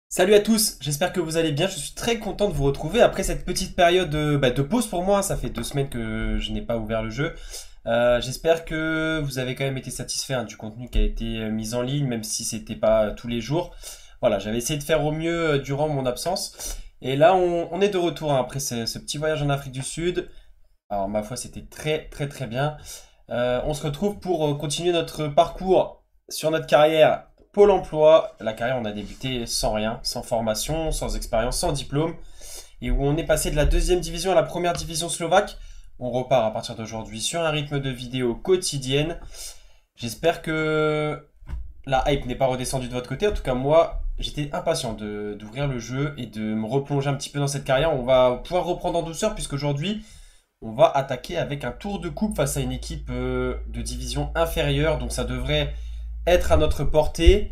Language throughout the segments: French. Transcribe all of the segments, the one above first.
Salut à tous, j'espère que vous allez bien. Je suis très content de vous retrouver après cette petite période de pause pour moi. Ça fait 2 semaines que je n'ai pas ouvert le jeu. J'espère que vous avez quand même été satisfait du contenu qui a été mis en ligne, même si c'était pas tous les jours. Voilà, j'avais essayé de faire au mieux durant mon absence. Et là, on est de retour après ce petit voyage en Afrique du Sud. Alors, ma foi, c'était très bien. On se retrouve pour continuer notre parcours sur notre carrière Pôle emploi. La carrière, on a débuté sans rien, sans formation, sans expérience, sans diplôme. Et où on est passé de la deuxième division à la première division slovaque. On repart à partir d'aujourd'hui sur un rythme de vidéo quotidienne. J'espère que la hype n'est pas redescendue de votre côté. En tout cas, moi, j'étais impatient d'ouvrir le jeu et de me replonger un petit peu dans cette carrière. On va pouvoir reprendre en douceur puisqu'aujourd'hui, on va attaquer avec un tour de coupe face à une équipe de division inférieure. Donc ça devrait être à notre portée.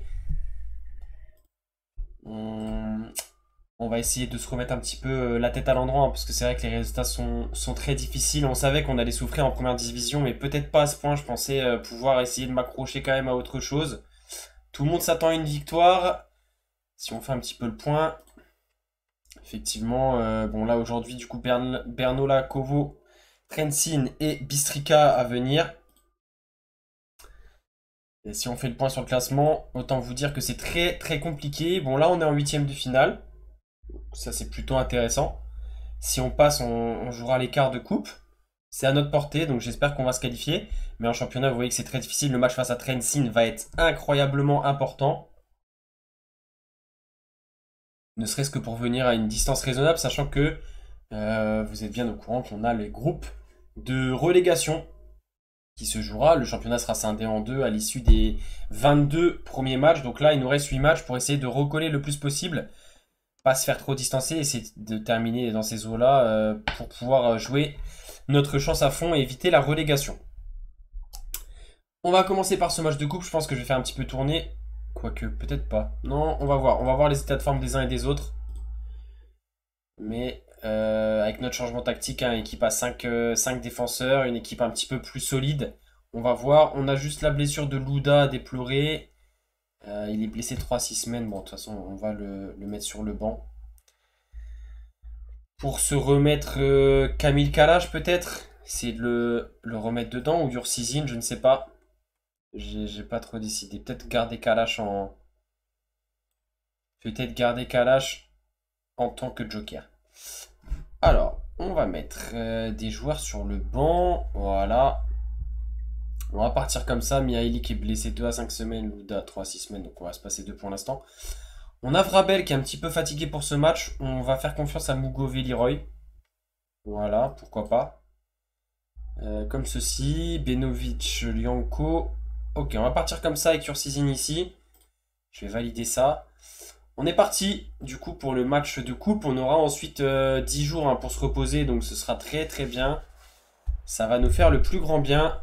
On, on va essayer de se remettre un petit peu la tête à l'endroit, parce que c'est vrai que les résultats sont très difficiles. On savait qu'on allait souffrir en première division, mais peut-être pas à ce point. Je pensais pouvoir essayer de m'accrocher quand même à autre chose. Tout le monde s'attend à une victoire. Si on fait un petit peu le point, effectivement, bon là aujourd'hui, du coup, Bernola, Kovo, Trenčín et Bystrica à venir. Et si on fait le point sur le classement, autant vous dire que c'est très compliqué. Bon là on est en huitième de finale. Ça c'est plutôt intéressant. Si on passe, on jouera les quarts de coupe. C'est à notre portée, donc j'espère qu'on va se qualifier. Mais en championnat, vous voyez que c'est très difficile. Le match face à Trenčín va être incroyablement important. Ne serait-ce que pour venir à une distance raisonnable, sachant que vous êtes bien au courant qu'on a les groupes de relégation qui se jouera. Le championnat sera scindé en deux à l'issue des 22 premiers matchs. Donc là, il nous reste 8 matchs pour essayer de recoller le plus possible. Pas se faire trop distancer, essayer de terminer dans ces eaux-là pour pouvoir jouer notre chance à fond et éviter la relégation. On va commencer par ce match de coupe. Je pense que je vais faire un petit peu tourner. Quoique, peut-être pas. Non, on va voir. On va voir les états de forme des uns et des autres. Mais avec notre changement tactique, équipe à 5 défenseurs, une équipe un petit peu plus solide. On va voir. On a juste la blessure de Louda à déplorer. Il est blessé 3-6 semaines. Bon, de toute façon, on va le mettre sur le banc. Pour se remettre Kamil Kalash peut-être. Essayer de le remettre dedans. Ou Yursizin, je ne sais pas. J'ai pas trop décidé. Peut-être garder Kalash en... Peut-être garder Kalash en tant que joker. Alors, on va mettre des joueurs sur le banc. Voilà. On va partir comme ça. Mihaili qui est blessé 2 à 5 semaines. Louda 3 à 6 semaines. Donc on va se passer 2 pour l'instant. On a Vrabel qui est un petit peu fatigué pour ce match. On va faire confiance à Mugovi Leroy. Voilà, pourquoi pas. Comme ceci. Benovic, Lianco. Ok, on va partir comme ça avec Yursizin ici. Je vais valider ça. On est parti du coup pour le match de coupe. On aura ensuite 10 jours pour se reposer. Donc ce sera très bien. Ça va nous faire le plus grand bien.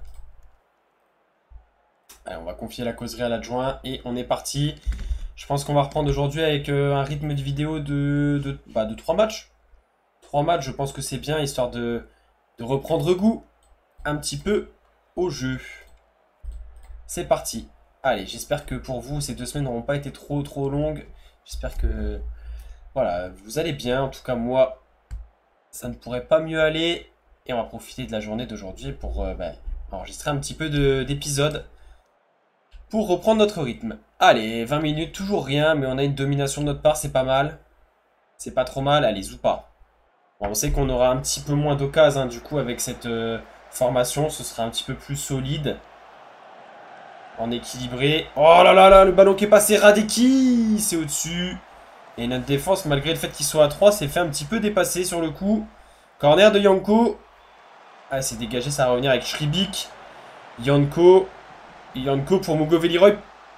Allez, on va confier la causerie à l'adjoint. Et on est parti. Je pense qu'on va reprendre aujourd'hui avec un rythme de vidéo de 3 matchs. 3 matchs, je pense que c'est bien. Histoire de reprendre goût un petit peu au jeu. C'est parti. Allez, j'espère que pour vous, ces 2 semaines n'auront pas été trop longues. J'espère que voilà, vous allez bien. En tout cas, moi, ça ne pourrait pas mieux aller. Et on va profiter de la journée d'aujourd'hui pour enregistrer un petit peu d'épisodes pour reprendre notre rythme. Allez, 20 minutes, toujours rien, mais on a une domination de notre part, c'est pas mal. C'est pas trop mal, allez, Zoupa. Bon, on sait qu'on aura un petit peu moins d'occasions, du coup, avec cette formation. Ce sera un petit peu plus solide. En équilibré. Oh là là, le ballon qui est passé, Radeki, c'est au-dessus. Et notre défense, malgré le fait qu'il soit à 3, s'est fait un petit peu dépasser sur le coup. Corner de Yanko. Ah, c'est dégagé, ça va revenir avec Shribik. Yanko pour Mugoveliroy.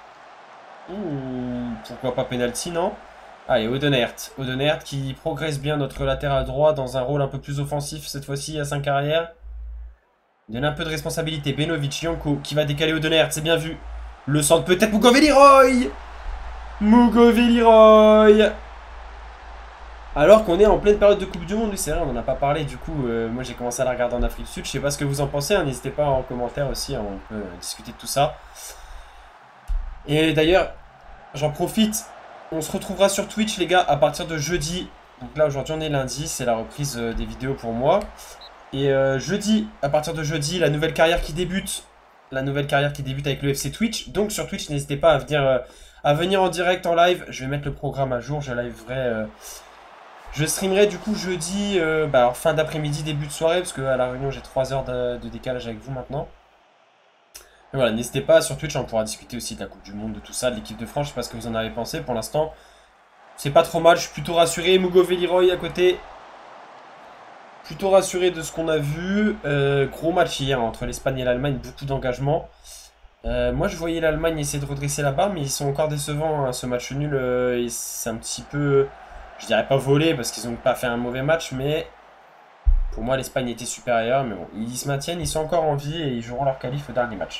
Pourquoi pas penalty, non? Allez, Odenert. Odenert qui progresse bien, notre latéral droit, dans un rôle un peu plus offensif cette fois-ci à 5 carrières. Il donne un peu de responsabilité. Benovic, Yanko qui va décaler Odenert, c'est bien vu. Le centre peut-être Mugoveliroy. Mugoveliroy. Alors qu'on est en pleine période de Coupe du Monde, c'est vrai, on n'en a pas parlé du coup. Moi j'ai commencé à la regarder en Afrique du Sud. Je sais pas ce que vous en pensez, n'hésitez pas en commentaire aussi, on peut discuter de tout ça. Et d'ailleurs, j'en profite On se retrouvera sur Twitch, les gars, à partir de jeudi. Donc là, aujourd'hui, on est lundi. C'est la reprise des vidéos pour moi. Et jeudi, à partir de jeudi, la nouvelle carrière qui débute. La nouvelle carrière qui débute avec le FC Twitch. Donc sur Twitch, n'hésitez pas à venir en direct, en live. Je vais mettre le programme à jour. Je streamerai du coup jeudi, fin d'après-midi, début de soirée. Parce qu'à la Réunion, j'ai 3 heures de décalage avec vous maintenant. Mais voilà, n'hésitez pas, sur Twitch, on pourra discuter aussi de la Coupe du Monde, de tout ça, de l'équipe de France. Je sais pas ce que vous en avez pensé. Pour l'instant, c'est pas trop mal. Je suis plutôt rassuré. Mugo Veliroy à côté. Plutôt rassuré de ce qu'on a vu. Gros match hier entre l'Espagne et l'Allemagne. Beaucoup d'engagement. Moi, je voyais l'Allemagne essayer de redresser la barre, mais ils sont encore décevants. Hein. Ce match nul, c'est un petit peu... Je dirais pas volé, parce qu'ils n'ont pas fait un mauvais match, mais... Pour moi, l'Espagne était supérieure. Mais bon, ils se maintiennent, ils sont encore en vie et ils joueront leur qualif au dernier match.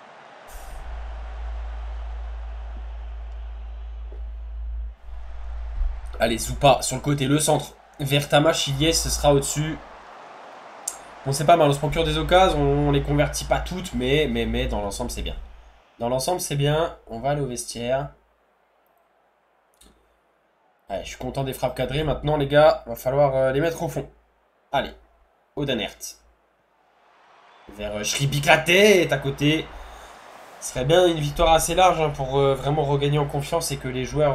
Allez, Zoupa sur le côté, le centre. Vertama, Chiliès, ce sera au-dessus. Bon, c'est pas mal, on se procure des occasions, on les convertit pas toutes, mais dans l'ensemble, c'est bien. Dans l'ensemble, c'est bien. On va aller au vestiaire. Allez, je suis content des frappes cadrées. Maintenant, les gars, va falloir les mettre au fond. Allez, Odenert. Vers Shribikate est à côté. Ce serait bien une victoire assez large hein, pour vraiment regagner en confiance et que les joueurs...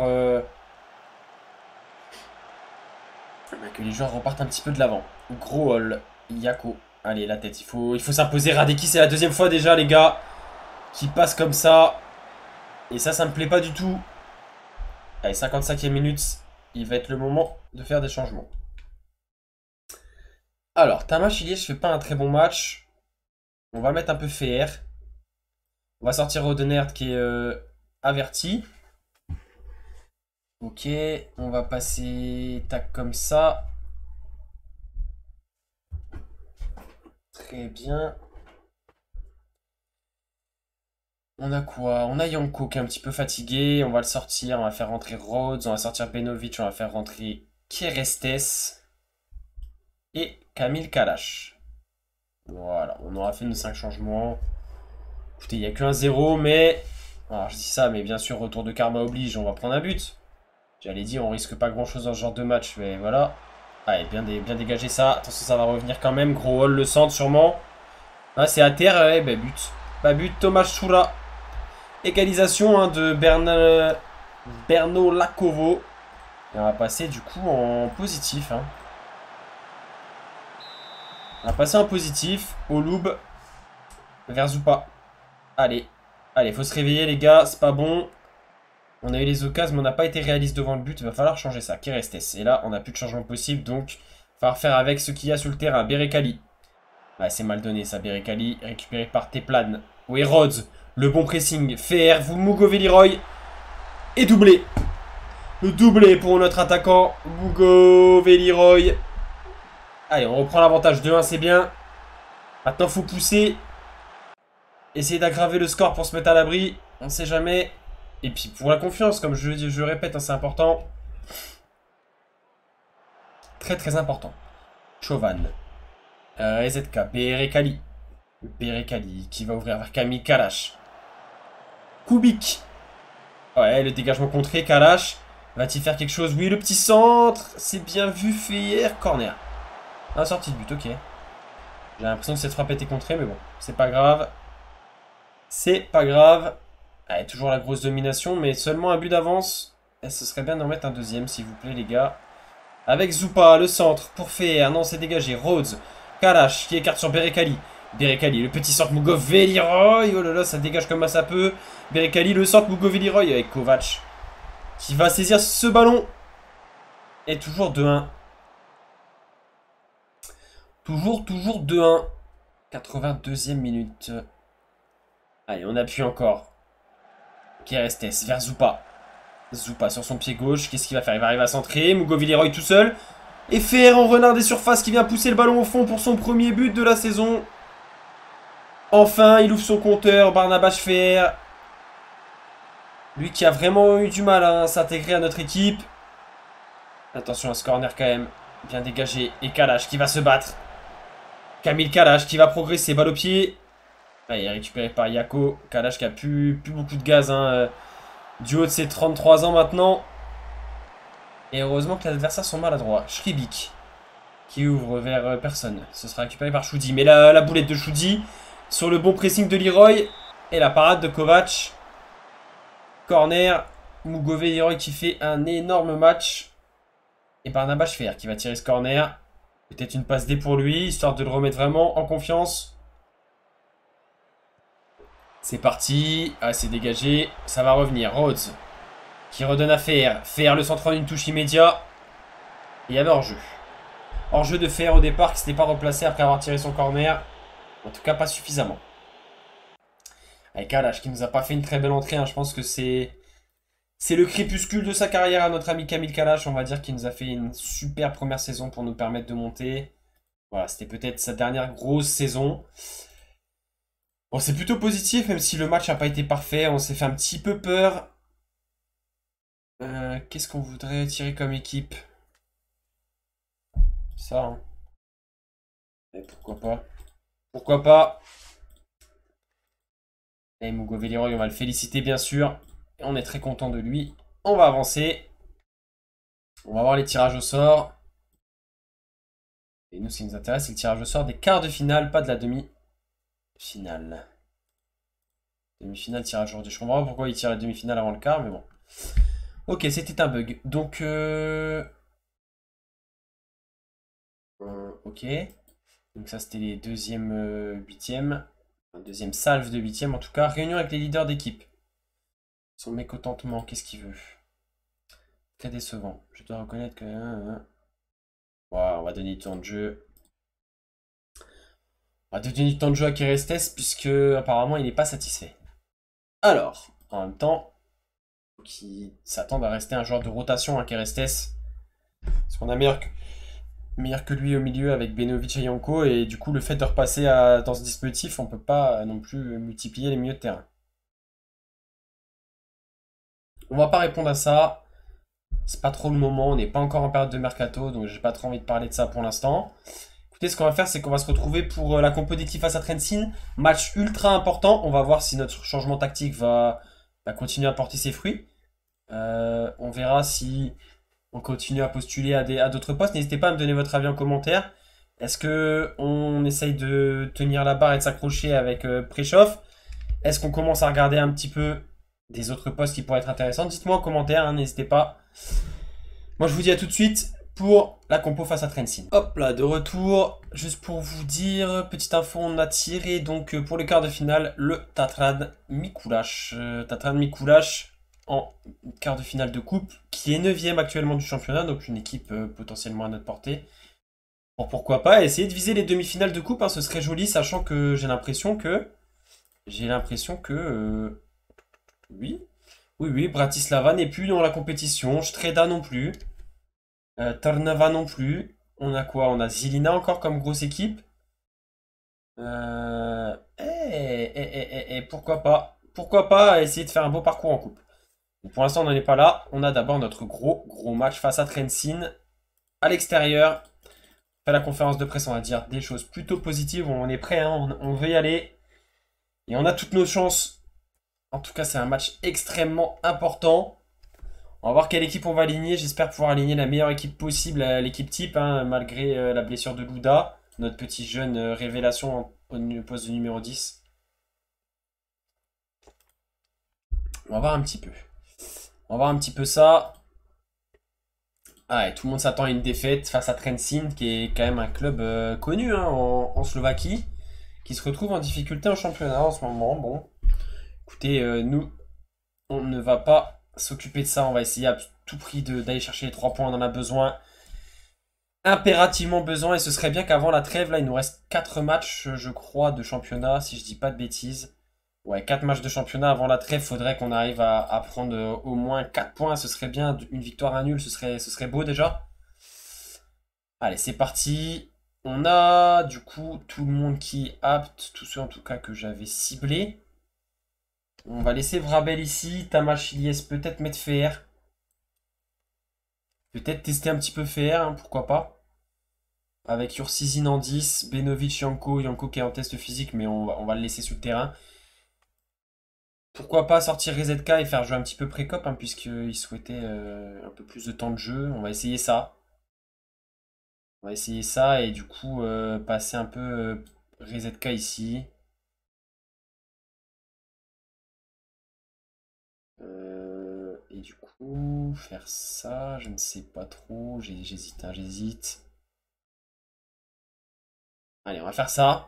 repartent un petit peu de l'avant. Gros hall. Yako. Allez, la tête. Il faut s'imposer. Radeki, c'est la deuxième fois déjà, les gars. Qui passe comme ça. Et ça me plaît pas du tout. Allez, 55e minute. Il va être le moment de faire des changements. Alors, Tamash Iliès fait pas un très bon match. On va mettre un peu Fer. On va sortir Odenert qui est averti. Ok, on va passer tac comme ça. Très bien. On a quoi? On a Yanko qui est un petit peu fatigué. On va le sortir. On va faire rentrer Rhodes. On va sortir Benovic. On va faire rentrer Kerestes. Et Kamil Kalash. Voilà, on aura fait nos 5 changements. Écoutez, il n'y a que 1-0, mais... Alors, je dis ça, mais bien sûr, retour de karma oblige. On va prendre un but. J'allais dire, on risque pas grand chose dans ce genre de match, mais voilà. Allez, bien dégagé ça. Attention, ça va revenir quand même. Gros hall, le centre sûrement. Ah, c'est à terre, ouais, bah but. Pas but, Thomas Choura. Égalisation hein, de Berno Lakovo. Et on va passer du coup en positif. Hein. On va passer en positif. Au Loub. Vers Zoupa. Allez. Allez, faut se réveiller les gars, c'est pas bon. On a eu les occasions, mais on n'a pas été réaliste devant le but. Il va falloir changer ça. Kerestes. Et là, on n'a plus de changement possible. Donc, il va falloir faire avec ce qu'il y a sur le terrain. Berekali. Ouais, c'est mal donné ça. Berekali. Récupéré par Teplan. Oui, Rhodes. Le bon pressing. Fer. Vous, Mugo Veliroy. Et doublé. Le doublé pour notre attaquant. Mugo Veliroy. Allez, on reprend l'avantage. 2-1, c'est bien. Maintenant, faut pousser. Essayer d'aggraver le score pour se mettre à l'abri. On ne sait jamais. Et puis pour la confiance, comme je répète, hein, c'est important. Très très important. Chauvin. EZK. Berekali. Berekali qui va ouvrir vers Kamil Kalash. Kubik. Ouais, le dégagement contré. Kalash. Va-t-il faire quelque chose? Oui, le petit centre. C'est bien vu fait hier. Corner. Un sortie de but, ok. J'ai l'impression que cette frappe était contrée, mais bon, c'est pas grave. C'est pas grave. Allez, toujours la grosse domination, mais seulement un but d'avance. Et ce serait bien d'en mettre un deuxième, s'il vous plaît, les gars. Avec Zoupa, le centre, pour faire. Non, c'est dégagé. Rhodes, Kalash, qui écarte sur Berekali. Berekali, le petit centre, Mugo Veliroy. Oh là là, ça dégage comme ça peut. Berekali, le centre, Mugo Veliroy avec Kovac. Qui va saisir ce ballon. Et toujours 2-1. Toujours 2-1. 82e minute. Allez, on appuie encore. Kerestes vers Zoupa. Zoupa sur son pied gauche. Qu'est-ce qu'il va faire? Il va arriver à centrer. Mugo Veliroy tout seul. Et Fer en renard des surfaces qui vient pousser le ballon au fond pour son premier but de la saison. Enfin, il ouvre son compteur. Barnabas Fer. Lui qui a vraiment eu du mal à s'intégrer à notre équipe. Attention à ce corner quand même. Bien dégagé. Et Kalash qui va se battre. Kamil Kalash qui va progresser. Balle au pied. Allez, récupéré par Yako. Kalash qui a plus beaucoup de gaz. Hein, du haut de ses 33 ans maintenant. Et heureusement que les adversaires sont maladroits. Škribík qui ouvre vers personne. Ce sera récupéré par Choudi. Mais la boulette de Choudi sur le bon pressing de Leroy. Et la parade de Kovac. Corner. Mugové Leroy qui fait un énorme match. Et Barnabas Schfer qui va tirer ce corner. Peut-être une passe D pour lui, histoire de le remettre vraiment en confiance. C'est parti. Ah, c'est dégagé. Ça va revenir. Rhodes qui redonne à Fer. Fer, le centre en une touche immédiat. Et il y avait hors-jeu. Hors-jeu de Fer au départ qui ne s'était pas replacé après avoir tiré son corner. En tout cas, pas suffisamment. Avec Kalash qui nous a pas fait une très belle entrée. Hein. Je pense que c'est le crépuscule de sa carrière à notre ami Kamil Kalash. On va dire qu'il nous a fait une super première saison pour nous permettre de monter. Voilà, c'était peut-être sa dernière grosse saison. Bon, c'est plutôt positif, même si le match n'a pas été parfait. On s'est fait un petit peu peur. Qu'est-ce qu'on voudrait tirer comme équipe? Ça, hein. Et pourquoi pas? Pourquoi pas? Et Mugové Leroy, on va le féliciter bien sûr. Et on est très content de lui. On va avancer. On va voir les tirages au sort. Et nous, ce qui nous intéresse, c'est le tirage au sort des quarts de finale, pas de la demi-finale. Demi-finale, tirage aujourd'hui. Je comprends pas pourquoi il tire la demi-finale avant le quart, mais bon. Ok, c'était un bug. Donc, ok. Donc ça, c'était les deuxièmes huitièmes. Deuxième salve de huitième, en tout cas. Réunion avec les leaders d'équipe. Son mécontentement, qu'est-ce qu'il veut? Très décevant. Je dois reconnaître que... Wow, on va donner du temps de jeu. On va donner du temps de jeu à Kerestes, puisque apparemment il n'est pas satisfait. Alors, en même temps, qui s'attendent à rester un joueur de rotation à Kerestes. Parce qu'on a meilleur que lui au milieu avec Benovic et Yanko. Et du coup, le fait de repasser dans ce dispositif, on peut pas non plus multiplier les milieux de terrain. On va pas répondre à ça. C'est pas trop le moment. On n'est pas encore en période de mercato. Donc j'ai pas trop envie de parler de ça pour l'instant. Écoutez, ce qu'on va faire, c'est qu'on va se retrouver pour la compo d'équipe face à Trentin. Match ultra important. On va voir si notre changement tactique va continuer à porter ses fruits. On verra si on continue à postuler à d'autres postes. N'hésitez pas à me donner votre avis en commentaire. Est-ce qu'on essaye de tenir la barre et de s'accrocher avec Prechov? Est-ce qu'on commence à regarder un petit peu des autres postes qui pourraient être intéressants? Dites-moi en commentaire, hein, n'hésitez pas. Moi, je vous dis à tout de suite pour la compo face à Trentin. Hop là, de retour. Juste pour vous dire, petite info, on a tiré donc pour le quart de finale le Tatran Mikuláš. Tatran Mikuláš en quart de finale de coupe, qui est 9ème actuellement du championnat, donc une équipe potentiellement à notre portée. Bon, pourquoi pas essayer de viser les demi-finales de coupe, hein, ce serait joli, sachant que j'ai l'impression que... Oui, Bratislava n'est plus dans la compétition, Streda non plus, Trnava non plus. On a quoi? On a Žilina encore comme grosse équipe. Pourquoi pas? Pourquoi pas essayer de faire un beau parcours en coupe? Pour l'instant, on n'en est pas là. On a d'abord notre gros match face à Trentin à l'extérieur. Après la conférence de presse, on va dire des choses plutôt positives. On est prêt, hein, on veut y aller. Et on a toutes nos chances. En tout cas, c'est un match extrêmement important. On va voir quelle équipe on va aligner. J'espère pouvoir aligner la meilleure équipe possible, l'équipe type, hein, malgré la blessure de Louda, notre petit jeune révélation au poste de numéro 10. On va voir un petit peu. On va voir un petit peu ça. Ah, et tout le monde s'attend à une défaite face à Trentin, qui est quand même un club connu, hein, en Slovaquie, qui se retrouve en difficulté en championnat en ce moment. Bon, écoutez, nous, on ne va pas s'occuper de ça. On va essayer à tout prix d'aller chercher les 3 points. On en a besoin. Impérativement besoin. Et ce serait bien qu'avant la trêve, là, il nous reste 4 matchs, je crois, de championnat, si je dis pas de bêtises. Ouais, 4 matchs de championnat avant la trêve. Faudrait qu'on arrive à prendre au moins 4 points. Ce serait bien. Une victoire, un nul, ce serait beau déjà. Allez, c'est parti. On a du coup tout le monde qui est apte. Tous ceux en tout cas que j'avais ciblés. On va laisser Vrabel ici. Tamas Ilyes peut-être mettre Fer. Peut-être tester un petit peu Fer, hein, pourquoi pas. Avec Ursizin en 10, Benovic, Yanko qui est en test physique, mais on va le laisser sur le terrain. Pourquoi pas sortir RZK et faire jouer un petit peu Précop, hein, puisqu'il souhaitait un peu plus de temps de jeu. On va essayer ça. On va essayer ça et du coup passer un peu RZK ici. Et du coup, faire ça, je ne sais pas trop. J'hésite, hein, j'hésite. Allez, on va faire ça.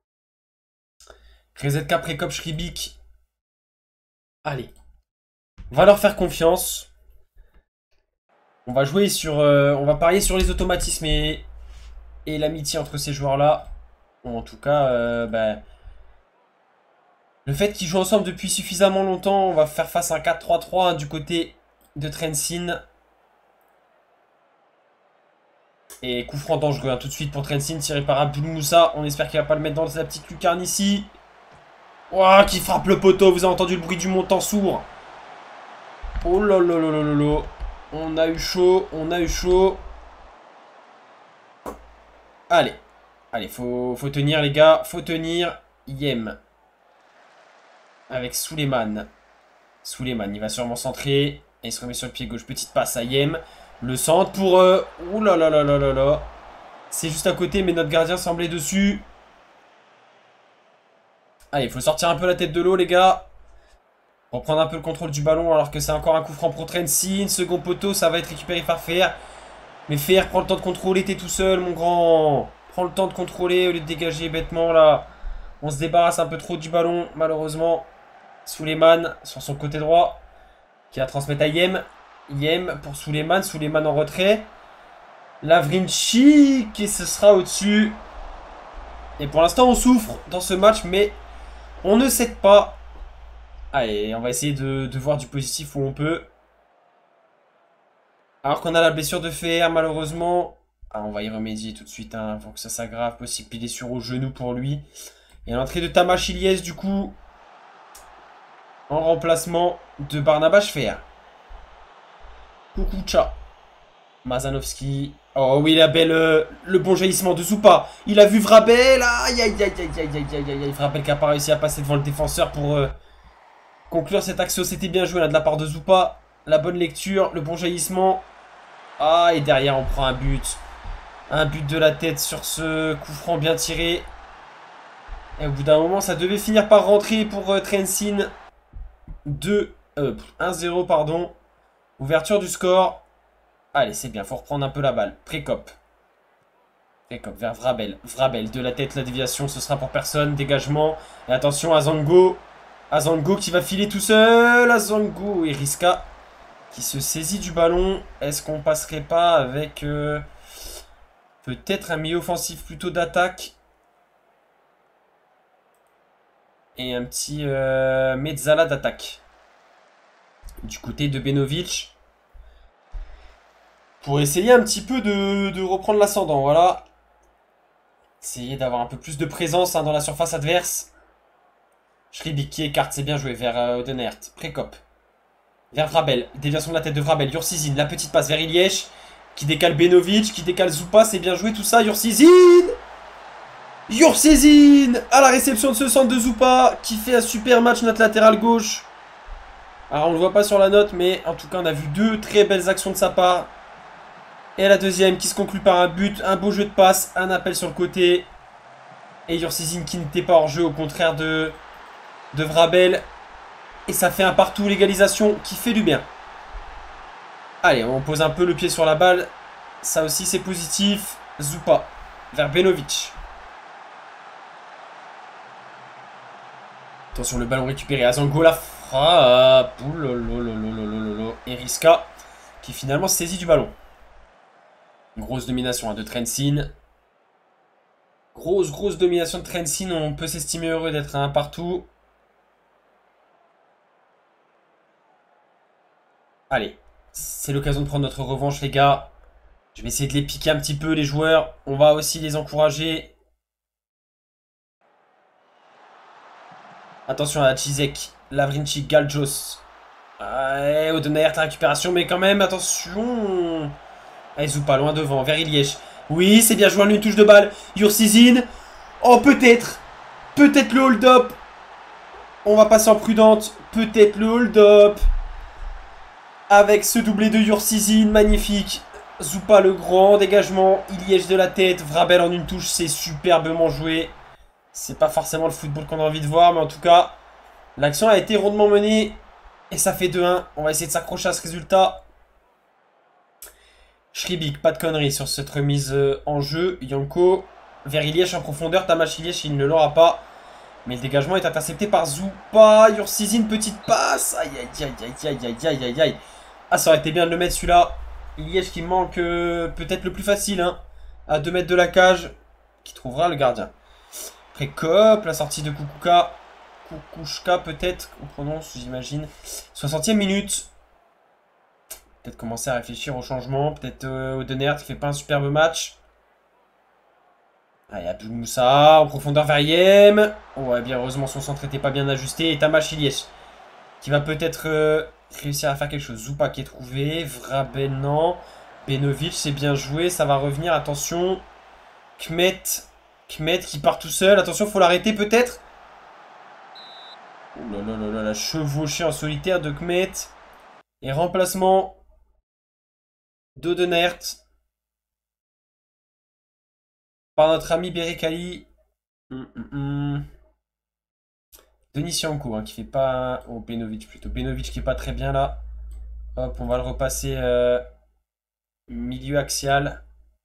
RZK, Précop, Shribik. Allez. On va leur faire confiance. On va jouer sur... on va parier sur les automatismes et l'amitié entre ces joueurs-là. Ou en tout cas, bah, le fait qu'ils jouent ensemble depuis suffisamment longtemps, on va faire face à un 4-3-3 hein, du côté de Trensin. Et coup franc dangereux hein, tout de suite pour Trensin, tiré par Abdul Moussa. On espère qu'il va pas le mettre dans sa petite lucarne ici. Ouah, qui frappe le poteau, vous avez entendu le bruit du montant sourd. Oh là là là là là là. On a eu chaud, on a eu chaud. Allez, allez, faut tenir les gars, faut tenir. Yem. Avec Suleiman. Suleiman, il va sûrement centrer. Et il se remet sur le pied gauche. Petite passe à Yem. Le centre pour... Ouh là là là là là là. C'est juste à côté, mais notre gardien semblait dessus. Allez, il faut sortir un peu la tête de l'eau, les gars. Reprendre un peu le contrôle du ballon, alors que c'est encore un coup franc pour Trensin. Second poteau, ça va être récupéré par Fer. Mais Fer, prends le temps de contrôler, t'es tout seul, mon grand. Prends le temps de contrôler au lieu de dégager bêtement, là. On se débarrasse un peu trop du ballon, malheureusement. Suleiman sur son côté droit qui va transmettre à Yem. Yem pour Suleiman. Suleiman en retrait. Lavrinchi qui ce sera au-dessus. Et pour l'instant on souffre dans ce match mais on ne cède pas. Allez, on va essayer de voir du positif où on peut. Alors qu'on a la blessure de Fer malheureusement. Ah, on va y remédier tout de suite hein, avant que ça s'aggrave. Possible blessure au genou pour lui. Et l'entrée de Tamash Ilyes du coup. En remplacement de Barnabas Fer. Kukucha. Mazanovski. Oh oui, la belle, le bon jaillissement de Zoupa. Il a vu Vrabel. Aïe, aïe, aïe, aïe, aïe, aïe, aïe, aïe. Vrabel qui n'a pas réussi à passer devant le défenseur pour conclure cette action. C'était bien joué là de la part de Zoupa. La bonne lecture, le bon jaillissement. Ah, et derrière, on prend un but. Un but de la tête sur ce coup franc bien tiré. Et au bout d'un moment, ça devait finir par rentrer pour Trensin. 1-0 pardon. Ouverture du score. Allez c'est bien, faut reprendre un peu la balle. Précop. Précop vers Vrabel. Vrabel de la tête, la déviation ce sera pour personne. Dégagement. Et attention Azango. Azango qui va filer tout seul. Azango et Riska qui se saisit du ballon. Est-ce qu'on passerait pas avec peut-être un milieu offensif plutôt d'attaque. Et un petit Mezzala d'attaque. Du côté de Benovic. Pour essayer un petit peu de reprendre l'ascendant. Voilà. Essayer d'avoir un peu plus de présence hein, dans la surface adverse. Shribik qui écarte. C'est bien joué vers Odenert. Précop. Vers Vrabel. Déviation de la tête de Vrabel. Yursizine. La petite passe vers Ilyes. Qui décale Benovic. Qui décale Zoupa. C'est bien joué tout ça. Yursizine. Yursizine à la réception de ce centre de Zoupa qui fait un super match notre latéral gauche. Alors on le voit pas sur la note mais en tout cas on a vu deux très belles actions de sa part. Et la deuxième qui se conclut par un but, un beau jeu de passe, un appel sur le côté. Et Yursizine qui n'était pas hors jeu au contraire de Vrabel. Et ça fait un partout, l'égalisation qui fait du bien. Allez, on pose un peu le pied sur la balle. Ça aussi c'est positif. Zoupa vers Benovic. Attention, le ballon récupéré. Azango la frappe. Et Riska qui finalement se saisit du ballon. Une grosse domination hein, de Trensin. Grosse domination de Trensin. On peut s'estimer heureux d'être à un partout. Allez, c'est l'occasion de prendre notre revanche les gars. Je vais essayer de les piquer un petit peu les joueurs. On va aussi les encourager. Attention à Chizek, Lavrinchi, Galjos. Odenaert, la récupération, mais quand même, attention. Ah, Zoupa, loin devant, vers Ilyes. Oui, c'est bien joué, une touche de balle. Yursizine. Oh, peut-être. Peut-être le hold-up. On va passer en prudente. Peut-être le hold-up. Avec ce doublé de Yursizin, magnifique. Zoupa le grand dégagement. Iliège de la tête. Vrabel en une touche, c'est superbement joué. C'est pas forcément le football qu'on a envie de voir, mais en tout cas, l'action a été rondement menée. Et ça fait 2-1. On va essayer de s'accrocher à ce résultat. Schribik, pas de conneries sur cette remise en jeu. Yanko vers Iliège en profondeur. Tamash Iliège, il ne l'aura pas. Mais le dégagement est intercepté par Zoupa. Yursizin, petite passe. Aïe, aïe, aïe, aïe, aïe, aïe, aïe, aïe. Ah, ça aurait été bien de le mettre celui-là. Iliège qui manque peut-être le plus facile. Hein, à 2 mètres de la cage. Qui trouvera le gardien. Précop, la sortie de Kukuka. Kukushka peut-être. On prononce, j'imagine. 60e minute. Peut-être commencer à réfléchir au changement. Peut-être Odenert qui fait pas un superbe match. Allez, Abdul Moussa en profondeur vers Yem. Ouais, bien heureusement son centre n'était pas bien ajusté. Et Tamash Iliège qui va peut-être réussir à faire quelque chose. Zoupa qui est trouvé. Vrabel non. Benovic c'est bien joué. Ça va revenir. Attention. Kmet qui part tout seul. Attention, faut l'arrêter peut-être. Oh là là là là, la chevauchée en solitaire de Kmet. Et remplacement d'Odenert par notre ami Berekali. Denis Sianko, hein, qui fait pas... Oh, Benovic plutôt. Benovic qui est pas très bien là. Hop, on va le repasser milieu axial.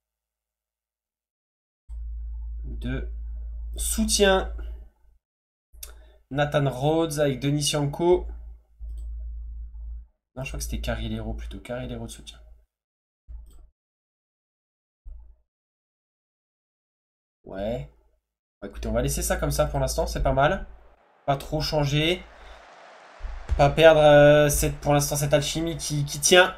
De soutien. Nathan Rhodes avec Denis Sianko. Non, je crois que c'était Carrilero plutôt. Carrilero de soutien. Ouais. Bah, écoutez, on va laisser ça comme ça pour l'instant, c'est pas mal. Pas trop changer. Pas perdre pour l'instant cette alchimie qui tient.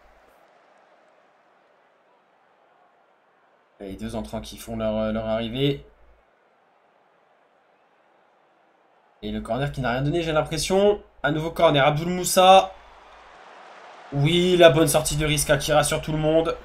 Les deux entrants qui font leur arrivée. Et le corner qui n'a rien donné, j'ai l'impression. Un nouveau corner, Abdul Moussa. Oui, la bonne sortie de Riska qui rassure tout le monde.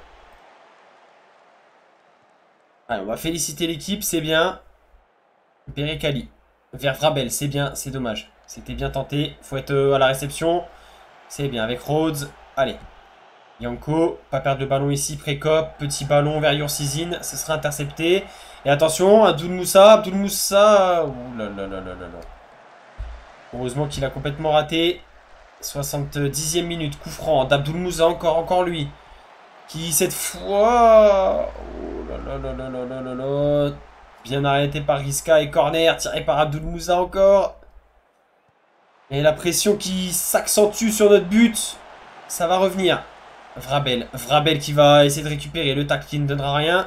Allez, on va féliciter l'équipe, c'est bien. Berekali. Vers Vrabel, c'est bien, c'est dommage. C'était bien tenté. Faut être à la réception. C'est bien avec Rhodes. Allez. Yanko, pas perdre le ballon ici. Précop, petit ballon vers Yursizin. Ce sera intercepté. Et attention, Abdul Moussa. Abdul Moussa. Ouh là là là là là là. Heureusement qu'il a complètement raté. 70e minute. Coup franc d'Abdul Moussa. Encore lui. Qui cette fois... Oh là là là là là là là là. Bien arrêté par Riska et corner. Tiré par Abdul Moussa encore. Et la pression qui s'accentue sur notre but. Ça va revenir. Vrabel. Vrabel qui va essayer de récupérer le tacle qui ne donnera rien.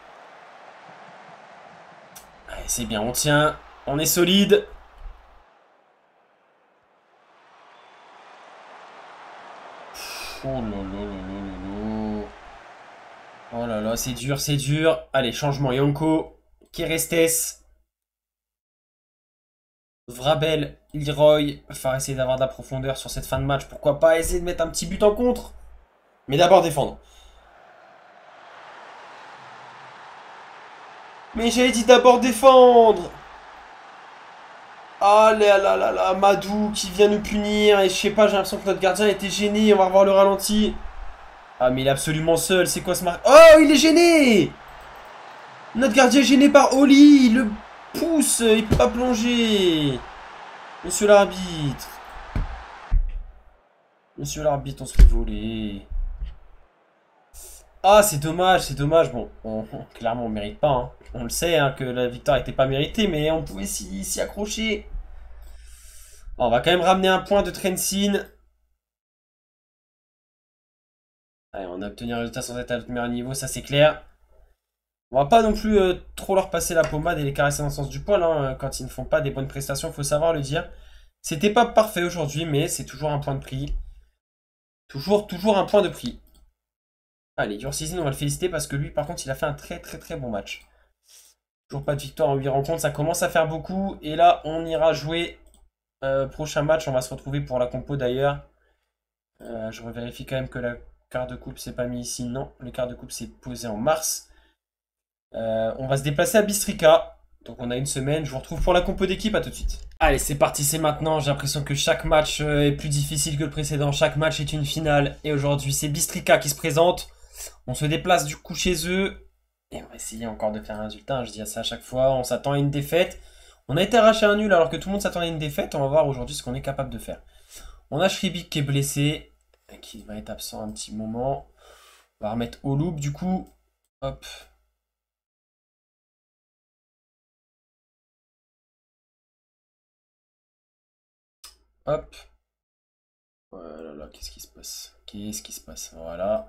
Allez, c'est bien, on tient. On est solide. Oh là là là là là là. Oh là là, c'est dur, c'est dur. Allez, changement. Yanko. Kerestes. Vrabel. Leroy. Il va falloir essayer d'avoir de la profondeur sur cette fin de match. Pourquoi pas essayer de mettre un petit but en contre. Mais d'abord défendre. Mais j'avais dit d'abord défendre. Ah là là là là, Madou qui vient nous punir. Et je sais pas, j'ai l'impression que notre gardien était gêné. On va revoir le ralenti. Ah mais il est absolument seul. C'est quoi ce marque? Oh, il est gêné. Notre gardien est gêné par Oli. Il le pousse. Il peut pas plonger. Monsieur l'arbitre. Monsieur l'arbitre, on se fait voler. Ah, c'est dommage, c'est dommage. Bon, clairement, on ne mérite pas. Hein. On le sait hein, que la victoire n'était pas méritée, mais on pouvait s'y accrocher. Bon, on va quand même ramener un point de Trensin. Allez, on a obtenu un résultat sans être à notre meilleur niveau, ça c'est clair. On va pas non plus trop leur passer la pommade et les caresser dans le sens du poil. Hein, quand ils ne font pas des bonnes prestations, il faut savoir le dire. C'était pas parfait aujourd'hui, mais c'est toujours un point de prix. Toujours un point de prix. Allez, Yursizin, on va le féliciter parce que lui, par contre, il a fait un très très très bon match. Toujours pas de victoire en 8 rencontres, ça commence à faire beaucoup. Et là, on ira jouer prochain match. On va se retrouver pour la compo d'ailleurs. Je revérifie quand même que la carte de coupe c'est pas mis ici. Non, le quart de coupe c'est posé en mars. On va se déplacer à Bistrica. Donc on a une semaine. Je vous retrouve pour la compo d'équipe. À tout de suite. Allez, c'est parti, c'est maintenant. J'ai l'impression que chaque match est plus difficile que le précédent. Chaque match est une finale. Et aujourd'hui, c'est Bystrica qui se présente. On se déplace du coup chez eux. Et on va essayer encore de faire un résultat. Je dis ça à chaque fois. On s'attend à une défaite. On a été arraché un nul alors que tout le monde s'attendait à une défaite. On va voir aujourd'hui ce qu'on est capable de faire. On a Shribik qui est blessé. Qui va être absent un petit moment. On va remettre Oloub du coup. Hop. Hop. Voilà, là, qu'est-ce qui se passe? Qu'est-ce qui se passe? Voilà.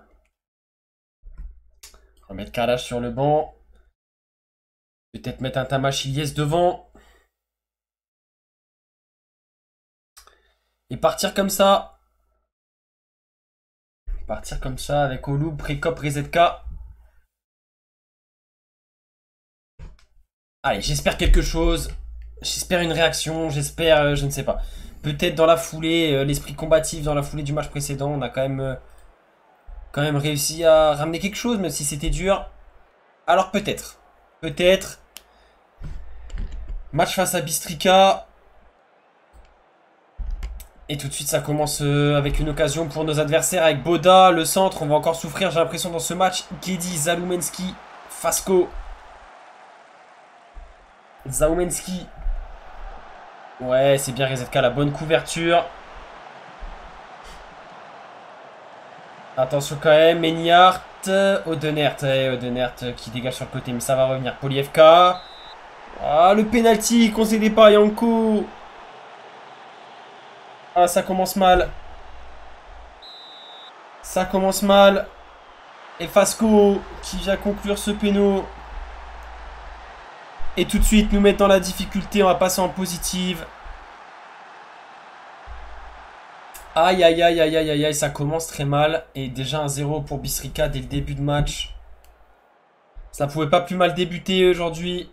Remettre Kalash sur le banc. Peut-être mettre un Tamash Ilyes devant. Et partir comme ça. Partir comme ça avec Oloub, Prekop, RZK. Allez, j'espère quelque chose. J'espère une réaction. J'espère, je ne sais pas. Peut-être dans la foulée, l'esprit combatif dans la foulée du match précédent. On a quand même réussi à ramener quelque chose, même si c'était dur. Alors peut-être. Peut-être. Match face à Bystrica. Et tout de suite, ça commence avec une occasion pour nos adversaires. Avec Boda, le centre. On va encore souffrir, j'ai l'impression, dans ce match. Gedi, Zaloumenski, Fasco. Zaloumenski. Ouais, c'est bien RZK, la bonne couverture. Attention quand même, Méniart. Odenert, Odenert qui dégage sur le côté, mais ça va revenir. Polievka. Ah, le penalty concédé par Yanko. Ah, ça commence mal. Ça commence mal. Et Fasco qui vient conclure ce péno. Et tout de suite nous mettre dans la difficulté. On va passer en positive. Aïe, aïe, aïe, aïe, aïe, aïe, aïe. Ça commence très mal. Et déjà un 0 pour Bystrica dès le début de match. Ça pouvait pas plus mal débuter aujourd'hui.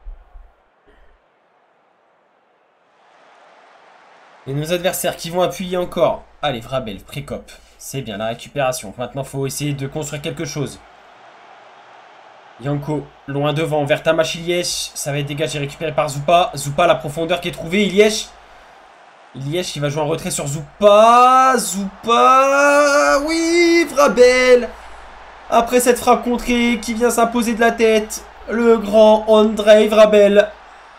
Et nos adversaires qui vont appuyer encore. Allez, Vrabel, Prekop. C'est bien, la récupération. Maintenant, il faut essayer de construire quelque chose. Yanko, loin devant, vers Tamash Ilyes. Ça va être dégagé, récupéré par Zoupa. Zoupa, la profondeur qui est trouvée. Ilyes. Ilyes qui va jouer en retrait sur Zoupa. Zoupa. Oui, Vrabel. Après cette frappe contrée qui vient s'imposer de la tête. Le grand Andrei Vrabel.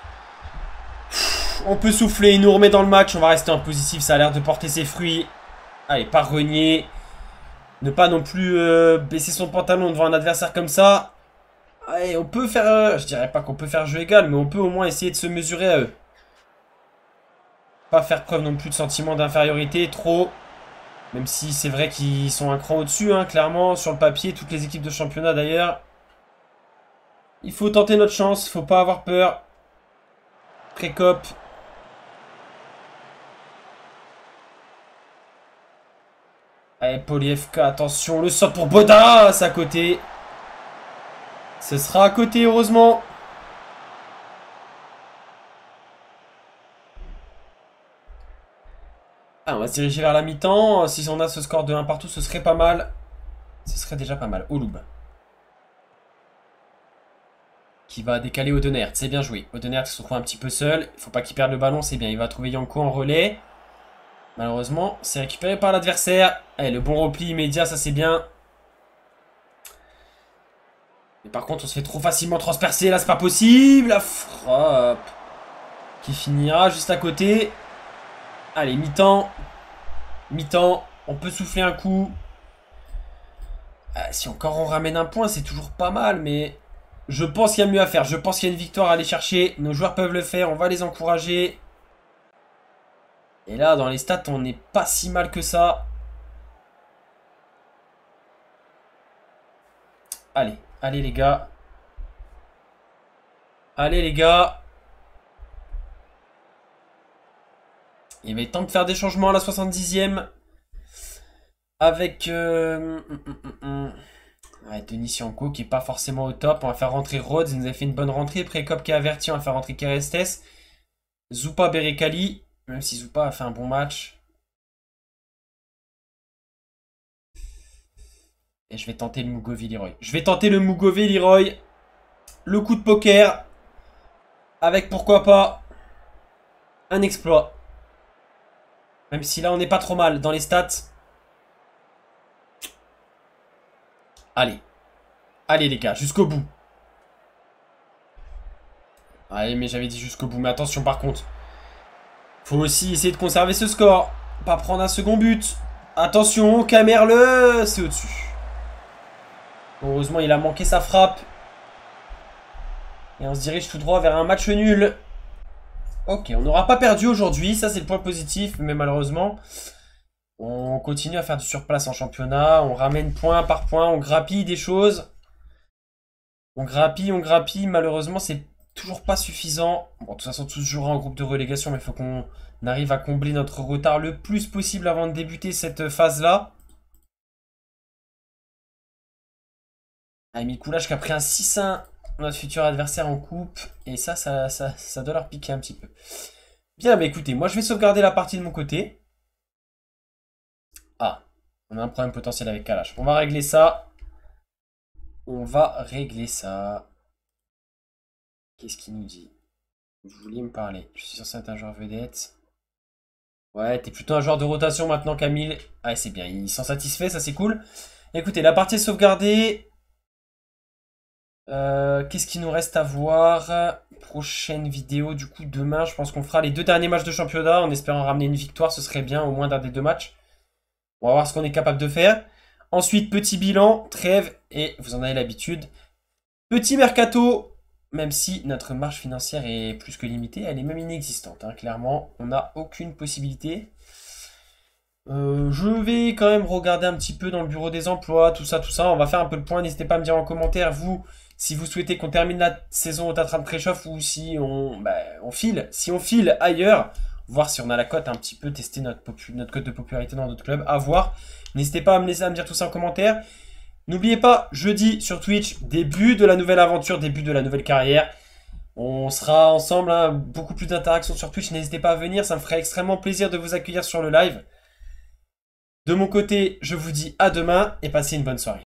On peut souffler, il nous remet dans le match. On va rester en positif, ça a l'air de porter ses fruits. Allez, pas renier. Ne pas non plus baisser son pantalon devant un adversaire comme ça. Allez, on peut faire... je dirais pas qu'on peut faire jeu égal, mais on peut au moins essayer de se mesurer à eux. Pas faire preuve non plus de sentiment d'infériorité, trop. Même si c'est vrai qu'ils sont un cran au-dessus, hein, clairement, sur le papier, toutes les équipes de championnat d'ailleurs. Il faut tenter notre chance, il faut pas avoir peur. Prekop. Allez, Polievka, attention, le sort pour Boda, c'est à côté. Ce sera à côté, heureusement. Ah, on va se diriger vers la mi-temps. Si on a ce score de 1 partout, ce serait pas mal. Ce serait déjà pas mal. Oloub. Qui va décaler Odenert. C'est bien joué. Odenert se trouve un petit peu seul. Il faut pas qu'il perde le ballon, c'est bien. Il va trouver Yanko en relais. Malheureusement, c'est récupéré par l'adversaire. Allez, le bon repli immédiat, ça c'est bien. Mais par contre, on se fait trop facilement transpercer. Là, c'est pas possible. La frappe. Qui finira juste à côté. Allez, mi-temps. Mi-temps. On peut souffler un coup. Si encore on ramène un point, c'est toujours pas mal. Mais je pense qu'il y a mieux à faire. Je pense qu'il y a une victoire à aller chercher. Nos joueurs peuvent le faire. On va les encourager. Et là, dans les stats, on n'est pas si mal que ça. Allez, allez les gars. Allez les gars. Il va être temps de faire des changements à la 70e. Avec ouais, Denis Yanko qui est pas forcément au top. On va faire rentrer Rhodes. Il nous a fait une bonne rentrée. Prekop qui est averti. On va faire rentrer Kerestes. Zoupa Berekali. Même si Zoupa a fait un bon match. Et je vais tenter le Mugovi Leroy. Je vais tenter le Mugovi Leroy. Le coup de poker. Avec pourquoi pas un exploit. Même si là on n'est pas trop mal dans les stats. Allez. Allez les gars, jusqu'au bout. Allez, mais j'avais dit jusqu'au bout. Mais attention par contre. Faut aussi essayer de conserver ce score. Pas prendre un second but. Attention, Camerle, c'est au-dessus. Heureusement, il a manqué sa frappe. Et on se dirige tout droit vers un match nul. Ok, on n'aura pas perdu aujourd'hui. Ça, c'est le point positif. Mais malheureusement, on continue à faire du surplace en championnat. On ramène point par point. On grappille des choses. On grappille. Malheureusement, c'est toujours pas suffisant. Bon, de toute façon, tous jouera en groupe de relégation. Mais il faut qu'on arrive à combler notre retard le plus possible avant de débuter cette phase-là. Ah, Mikoulaj qui a pris un 6-1. Notre futur adversaire en coupe. Et ça doit leur piquer un petit peu. Bien, bah écoutez, moi je vais sauvegarder la partie de mon côté. Ah, on a un problème potentiel avec Kalash. On va régler ça. Qu'est-ce qu'il nous dit? Vous vouliez me parler. Je suis censé être un joueur vedette. Ouais, t'es plutôt un joueur de rotation maintenant, Camille. Ah, c'est bien, il s'en satisfait, ça c'est cool. Écoutez, la partie est sauvegardée. Qu'est-ce qu'il nous reste à voir? Prochaine vidéo, du coup, demain, je pense qu'on fera les 2 derniers matchs de championnat en espérant ramener une victoire. Ce serait bien, au moins d'un des 2 matchs. On va voir ce qu'on est capable de faire. Ensuite, petit bilan, trêve, et vous en avez l'habitude. Petit mercato, même si notre marge financière est plus que limitée, elle est même inexistante. Hein, clairement, on n'a aucune possibilité. Je vais quand même regarder un petit peu dans le bureau des emplois, tout ça. On va faire un peu le point. N'hésitez pas à me dire en commentaire, vous, si vous souhaitez qu'on termine la saison au Tatran de Prešov ou si on file. Si on file ailleurs, voir si on a la cote, un petit peu tester notre cote de popularité dans d'autres clubs, à voir. N'hésitez pas à me dire tout ça en commentaire. N'oubliez pas, jeudi sur Twitch, début de la nouvelle aventure, début de la nouvelle carrière. On sera ensemble, hein, beaucoup plus d'interactions sur Twitch. N'hésitez pas à venir, ça me ferait extrêmement plaisir de vous accueillir sur le live. De mon côté, je vous dis à demain et passez une bonne soirée.